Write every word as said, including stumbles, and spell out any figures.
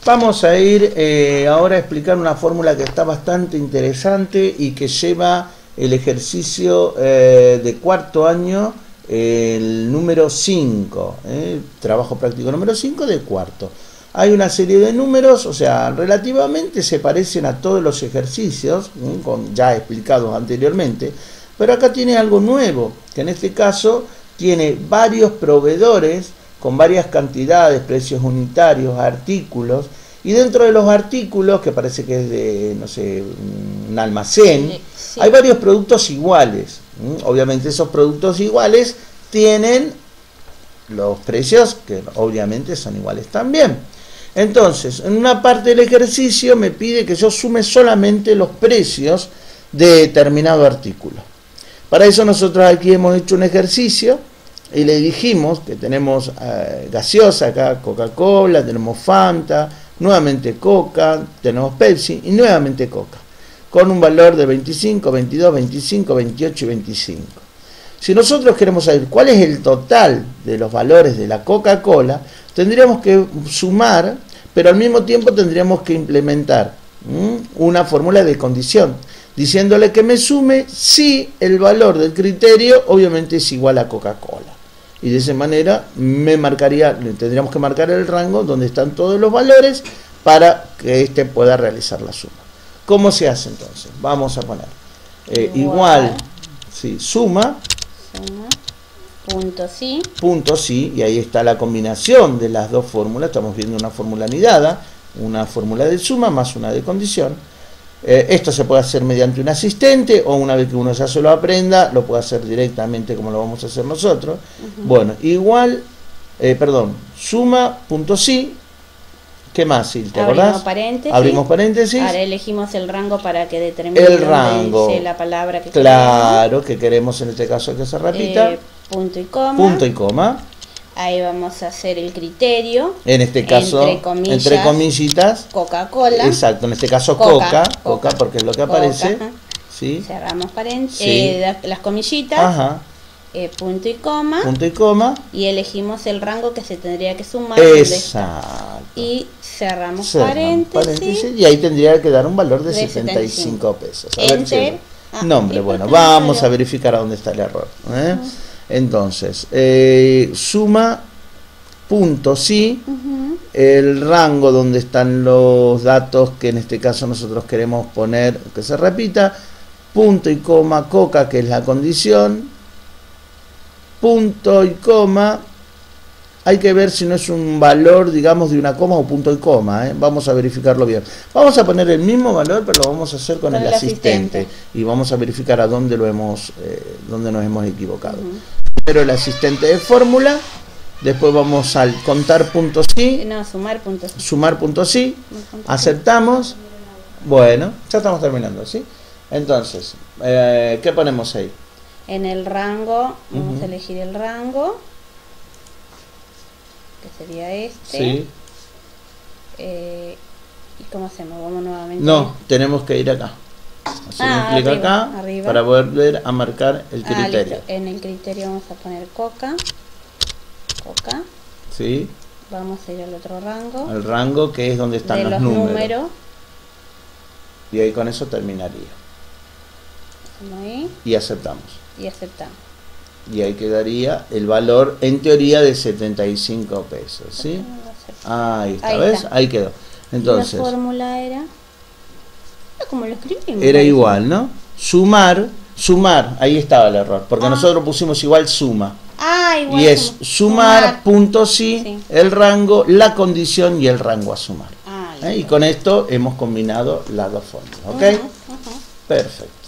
Vamos a ir eh, ahora a explicar una fórmula que está bastante interesante y que lleva el ejercicio eh, de cuarto año, eh, el número cinco, eh, trabajo práctico número cinco de cuarto. Hay una serie de números, o sea, relativamente se parecen a todos los ejercicios, eh, con, ya explicados anteriormente, pero acá tiene algo nuevo, que en este caso tiene varios proveedores con varias cantidades, precios unitarios, artículos, y dentro de los artículos, que parece que es de, no sé, un almacén, sí, sí. Hay varios productos iguales. Obviamente esos productos iguales tienen los precios que obviamente son iguales también. Entonces, en una parte del ejercicio me pide que yo sume solamente los precios de determinado artículo. Para eso nosotros aquí hemos hecho un ejercicio y le dijimos que tenemos eh, gaseosa acá, Coca-Cola, tenemos Fanta, nuevamente Coca, tenemos Pepsi y nuevamente Coca, con un valor de veinticinco, veintidós, veinticinco, veintiocho y veinticinco. Si nosotros queremos saber cuál es el total de los valores de la Coca-Cola, tendríamos que sumar, pero al mismo tiempo tendríamos que implementar ¿m? una fórmula de condición, diciéndole que me sume si el valor del criterio obviamente es igual a Coca-Cola. Y de esa manera me marcaría, tendríamos que marcar el rango donde están todos los valores para que éste pueda realizar la suma. ¿Cómo se hace entonces? Vamos a poner eh, igual, sí, suma, suma, punto sí, punto sí, y ahí está la combinación de las dos fórmulas. Estamos viendo una fórmula anidada, una fórmula de suma más una de condición. Eh, esto se puede hacer mediante un asistente o una vez que uno ya se lo aprenda, lo puede hacer directamente como lo vamos a hacer nosotros. Uh-huh. Bueno, igual, eh, perdón, suma, punto sí. ¿Qué más, Sil? ¿Te Abrimos acordás? Paréntesis. Abrimos paréntesis. Ahora elegimos el rango para que determine el rango. Dice la palabra que claro, queremos. que queremos en este caso que se repita. Eh, punto y coma. Punto y coma. Ahí vamos a hacer el criterio. En este caso, entre, comillas, entre comillitas, Coca-Cola. Exacto, en este caso Coca, Coca, Coca, Coca porque es lo que Coca, aparece. Ajá. ¿Sí? Cerramos paréntesis, Sí. eh, las comillitas. Ajá. Eh, punto y coma. Punto y coma. Y elegimos el rango que se tendría que sumar. Exacto. Y cerramos, cerramos paréntesis, paréntesis. Y ahí tendría que dar un valor de, de setenta y cinco pesos. A Enter. ver, cielo. Ah, Nombre, bueno, vamos a verificar a dónde está el error. ¿eh? Uh-huh. Entonces, eh, suma, punto sí, uh-huh. el rango donde están los datos que en este caso nosotros queremos poner, que se repita, punto y coma, Coca, que es la condición, punto y coma, hay que ver si no es un valor, digamos, de una coma o punto y coma, ¿eh? Vamos a verificarlo bien. Vamos a poner el mismo valor, pero lo vamos a hacer con, con el, el asistente. asistente y vamos a verificar a dónde lo hemos, eh, dónde nos hemos equivocado. Uh-huh. Primero el asistente de fórmula, después vamos al contar punto sí, no, sumar punto sí, sumar punto sí, aceptamos, bueno, ya estamos terminando, ¿sí? Entonces, eh, ¿qué ponemos ahí? En el rango, vamos uh-huh. a elegir el rango, que sería este. Sí. Eh, ¿Y cómo hacemos? Vamos nuevamente. No, tenemos que ir acá. Hacer ah, un clic arriba, acá arriba. para volver a marcar el criterio. Ah, en el criterio vamos a poner Coca. Coca. Sí. Vamos a ir al otro rango. El rango que es donde están de los, los números. números. Y ahí con eso terminaría. Ahí. Y aceptamos. Y aceptamos. Y ahí quedaría el valor en teoría de setenta y cinco pesos, ¿sí? Ah, ahí está, ahí ¿ves? Está. Ahí quedó. Entonces, la fórmula era como lo escribimos. Era igual, ¿no? Sumar, sumar, ahí estaba el error, porque ah. nosotros pusimos igual suma. Ah, igual. Y es sumar, sumar. punto sí, sí, el rango, la condición y el rango a sumar. Ah, ¿eh? Y con esto hemos combinado las dos fórmulas, ¿ok? Uh-huh, uh-huh. Perfecto.